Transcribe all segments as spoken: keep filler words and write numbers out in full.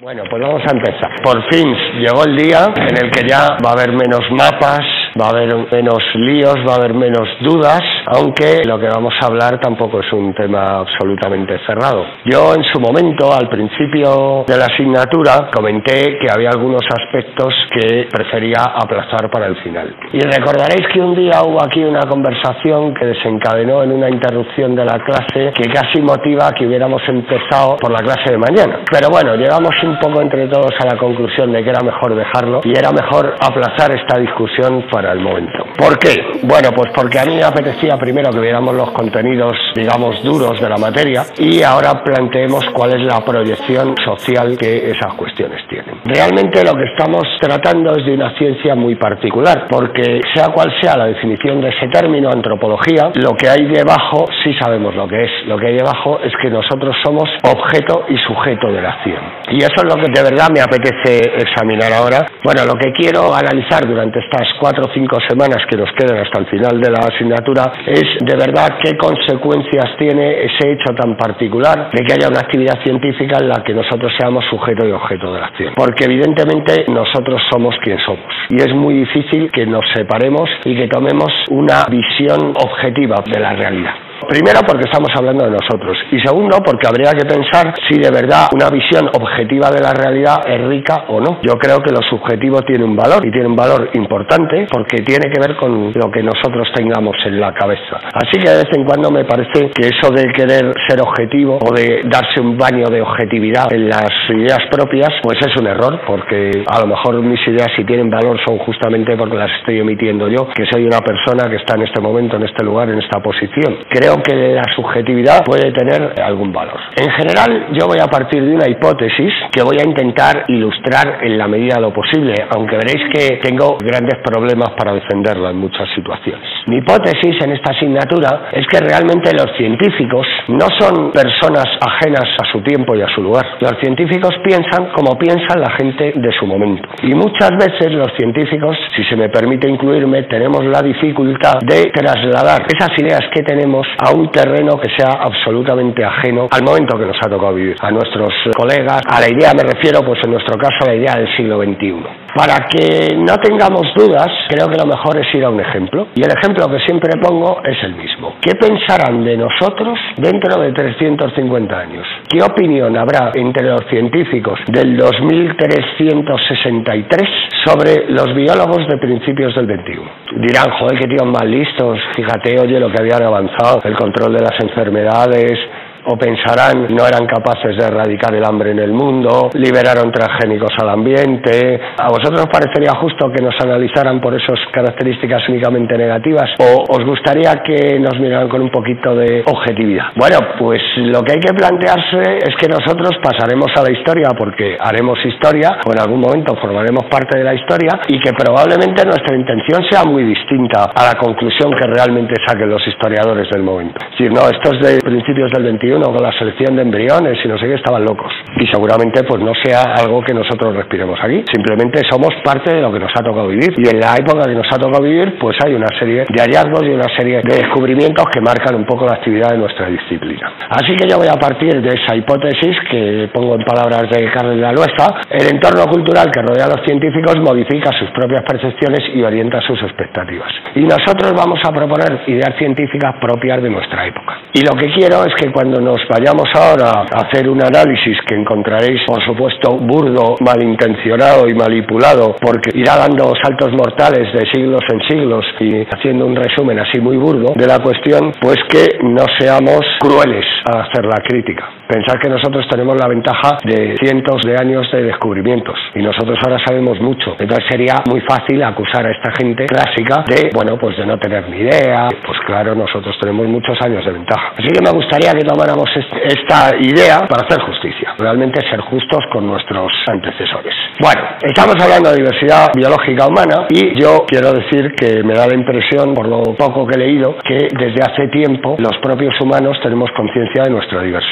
Bueno, pues vamos a empezar. Por fin llegó el día en el que ya va a haber menos mapas, va a haber menos líos, va a haber menos dudas, aunque lo que vamos a hablar tampoco es un tema absolutamente cerrado. Yo en su momento, al principio de la asignatura, comenté que había algunos aspectos que prefería aplazar para el final. Y recordaréis que un día hubo aquí una conversación que desencadenó en una interrupción de la clase que casi motiva que hubiéramos empezado por la clase de mañana. Pero bueno, llegamos un poco entre todos a la conclusión de que era mejor dejarlo y era mejor aplazar esta discusión para el momento. ¿Por qué? Bueno, pues porque a mí me apetecía primero que viéramos los contenidos, digamos, duros de la materia y ahora planteemos cuál es la proyección social que esas cuestiones tienen. Realmente lo que estamos tratando es de una ciencia muy particular, porque sea cual sea la definición de ese término, antropología, lo que hay debajo sí sabemos lo que es. Lo que hay debajo es que nosotros somos objeto y sujeto de la acción. Y eso es lo que de verdad me apetece examinar ahora. Bueno, lo que quiero analizar durante estas cuatro o cinco semanas que nos quedan hasta el final de la asignatura es de verdad qué consecuencias tiene ese hecho tan particular de que haya una actividad científica en la que nosotros seamos sujeto y objeto de la acción. Porque evidentemente nosotros somos quien somos. Y es muy difícil que nos separemos y que tomemos una visión objetiva de la realidad. Primero porque estamos hablando de nosotros y segundo porque habría que pensar si de verdad una visión objetiva de la realidad es rica o no. Yo creo que lo subjetivo tiene un valor y tiene un valor importante porque tiene que ver con lo que nosotros tengamos en la cabeza. Así que de vez en cuando me parece que eso de querer ser objetivo o de darse un baño de objetividad en las ideas propias pues es un error, porque a lo mejor mis ideas si tienen valor son justamente porque las estoy emitiendo yo, que soy una persona que está en este momento, en este lugar, en esta posición. Creo que la subjetividad puede tener algún valor. En general, yo voy a partir de una hipótesis que voy a intentar ilustrar en la medida de lo posible, aunque veréis que tengo grandes problemas para defenderla en muchas situaciones. Mi hipótesis en esta asignatura es que realmente los científicos no son personas ajenas a su tiempo y a su lugar. Los científicos piensan como piensa la gente de su momento. Y muchas veces los científicos, si se me permite incluirme, tenemos la dificultad de trasladar esas ideas que tenemos a un terreno que sea absolutamente ajeno al momento que nos ha tocado vivir, a nuestros colegas, a la idea, me refiero pues en nuestro caso a la idea del siglo veintiuno. Para que no tengamos dudas, creo que lo mejor es ir a un ejemplo, y el ejemplo que siempre pongo es el mismo. ¿Qué pensarán de nosotros dentro de trescientos cincuenta años? ¿Qué opinión habrá entre los científicos del dos mil trescientos sesenta y tres sobre los biólogos de principios del veintiuno? Dirán, joder, qué tíos más listos, fíjate, oye, lo que habían avanzado, el control de las enfermedades. O pensarán, no eran capaces de erradicar el hambre en el mundo, liberaron transgénicos al ambiente. ¿A vosotros os parecería justo que nos analizaran por esas características únicamente negativas? ¿O os gustaría que nos miraran con un poquito de objetividad? Bueno, pues lo que hay que plantearse es que nosotros pasaremos a la historia porque haremos historia, o en algún momento formaremos parte de la historia, y que probablemente nuestra intención sea muy distinta a la conclusión que realmente saquen los historiadores del momento. Es decir, no, estos de principios del veintiuno con la selección de embriones y no sé qué estaban locos, y seguramente pues no sea algo que nosotros respiremos aquí, simplemente somos parte de lo que nos ha tocado vivir, y en la época que nos ha tocado vivir pues hay una serie de hallazgos y una serie de descubrimientos que marcan un poco la actividad de nuestra disciplina. Así que yo voy a partir de esa hipótesis que pongo en palabras de Carles Lalueza: el entorno cultural que rodea a los científicos modifica sus propias percepciones y orienta sus expectativas, y nosotros vamos a proponer ideas científicas propias de nuestra época. Y lo que quiero es que cuando nos vayamos ahora a hacer un análisis que encontraréis, por supuesto, burdo, malintencionado y manipulado, porque irá dando saltos mortales de siglos en siglos y haciendo un resumen así muy burdo de la cuestión, pues que no seamos crueles al hacer la crítica. Pensad que nosotros tenemos la ventaja de cientos de años de descubrimientos y nosotros ahora sabemos mucho. Entonces sería muy fácil acusar a esta gente clásica de, bueno, pues de no tener ni idea. Pues claro, nosotros tenemos muchos años de ventaja. Así que me gustaría que tomáramos esta idea para hacer justicia, realmente ser justos con nuestros antecesores. Bueno, estamos hablando de diversidad biológica humana y yo quiero decir que me da la impresión, por lo poco que he leído, que desde hace tiempo los propios humanos tenemos conciencia de nuestra diversidad. Y hay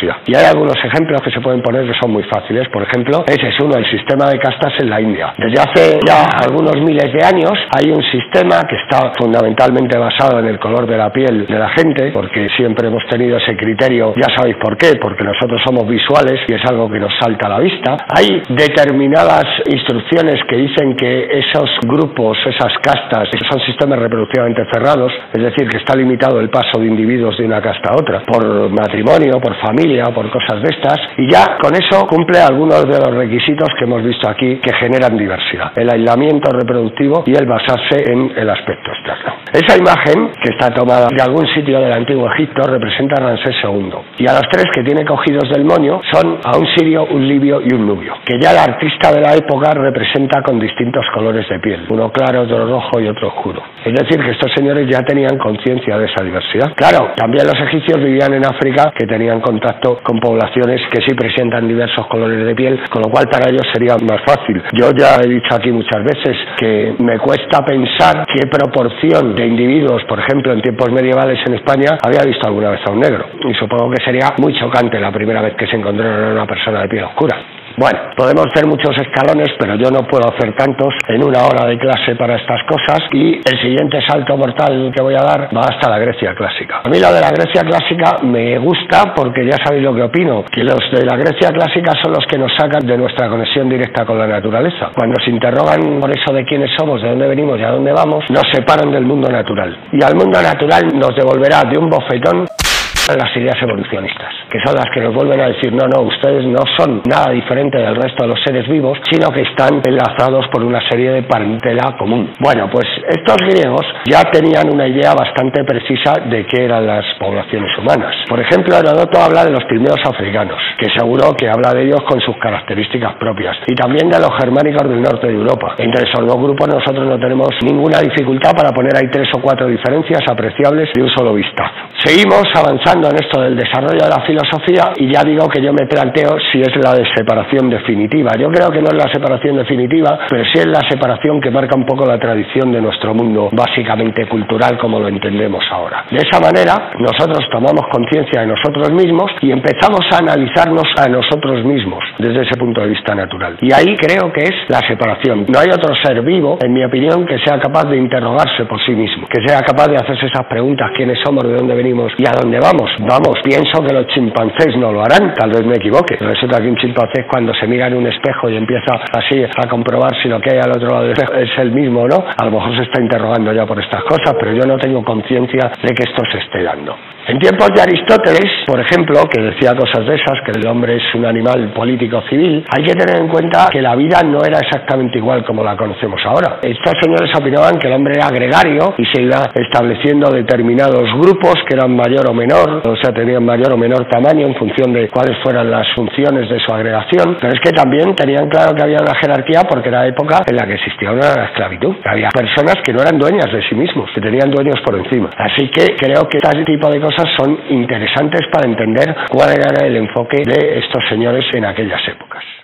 algunos ejemplos que se pueden poner que son muy fáciles. Por ejemplo, ese es uno, el sistema de castas en la India. Desde hace ya algunos miles de años hay un sistema que está fundamentalmente basado en el color de la piel de la gente, porque siempre hemos tenido ese criterio, ya sabéis por qué, porque nosotros somos visuales y es algo que nos salta a la vista. Hay determinadas instrucciones que dicen que esos grupos, esas castas, son sistemas reproductivamente cerrados, es decir, que está limitado el paso de individuos de una casta a otra, por matrimonio, por familia, por cosas de estas, y ya con eso cumple algunos de los requisitos que hemos visto aquí que generan diversidad: el aislamiento reproductivo y el basarse en el aspecto externo. Esa imagen, que está tomada de algún sitio del antiguo Egipto, representa a Ramsés segundo, y a los tres que tiene cogidos del moño son a un sirio, un libio y un nubio, que ya el artista de la época representa con distintos colores de piel, uno claro, otro rojo y otro oscuro. Es decir, que estos señores ya tenían conciencia de esa diversidad. Claro, también los egipcios vivían en África, que tenían contacto con poblaciones que sí presentan diversos colores de piel, con lo cual para ellos sería más fácil. Yo ya he dicho aquí muchas veces que me cuesta pensar qué proporción de individuos, por ejemplo, en tiempos medievales en España, había visto alguna vez a un negro, y supongo que sería muy chocante la primera vez que se encontraron a una persona de piel oscura. Bueno, podemos hacer muchos escalones, pero yo no puedo hacer tantos en una hora de clase para estas cosas, y el siguiente salto mortal que voy a dar va hasta la Grecia clásica. A mí lo de la Grecia clásica me gusta porque ya sabéis lo que opino, que los de la Grecia clásica son los que nos sacan de nuestra conexión directa con la naturaleza. Cuando se interrogan por eso de quiénes somos, de dónde venimos y a dónde vamos, nos separan del mundo natural. Y al mundo natural nos devolverá de un bofetón las ideas evolucionistas, que son las que nos vuelven a decir: no, no, ustedes no son nada diferente del resto de los seres vivos, sino que están enlazados por una serie de parentela común. Bueno, pues estos griegos ya tenían una idea bastante precisa de qué eran las poblaciones humanas. Por ejemplo, Heródoto habla de los pigmeos africanos, que seguro que habla de ellos con sus características propias, y también de los germánicos del norte de Europa. Entre esos dos grupos nosotros no tenemos ninguna dificultad para poner ahí tres o cuatro diferencias apreciables de un solo vistazo. Seguimos avanzando en esto del desarrollo de la filosofía, y ya digo que yo me planteo si es la de separación definitiva. Yo creo que no es la separación definitiva, pero sí es la separación que marca un poco la tradición de nuestro mundo, básicamente cultural, como lo entendemos ahora. De esa manera, nosotros tomamos conciencia de nosotros mismos y empezamos a analizarnos a nosotros mismos desde ese punto de vista natural. Y ahí creo que es la separación. No hay otro ser vivo, en mi opinión, que sea capaz de interrogarse por sí mismo, que sea capaz de hacerse esas preguntas: quiénes somos, de dónde venimos y a dónde vamos. Vamos, pienso que los chimpancés no lo harán, tal vez me equivoque. Resulta que un chimpancé, cuando se mira en un espejo y empieza así a comprobar si lo que hay al otro lado del espejo es el mismo o no, a lo mejor se está interrogando ya por estas cosas, pero yo no tengo conciencia de que esto se esté dando. En tiempos de Aristóteles, por ejemplo, que decía cosas de esas, que el hombre es un animal político civil, hay que tener en cuenta que la vida no era exactamente igual como la conocemos ahora. Estos señores opinaban que el hombre era gregario y se iba estableciendo determinados grupos que eran mayor o menor, o sea, tenían mayor o menor tamaño en función de cuáles fueran las funciones de su agregación, pero es que también tenían claro que había una jerarquía, porque era época en la que existía una esclavitud. Había personas que no eran dueñas de sí mismos, que tenían dueños por encima. Así que creo que este tipo de cosas son interesantes para entender cuál era el enfoque de estos señores en aquellas épocas.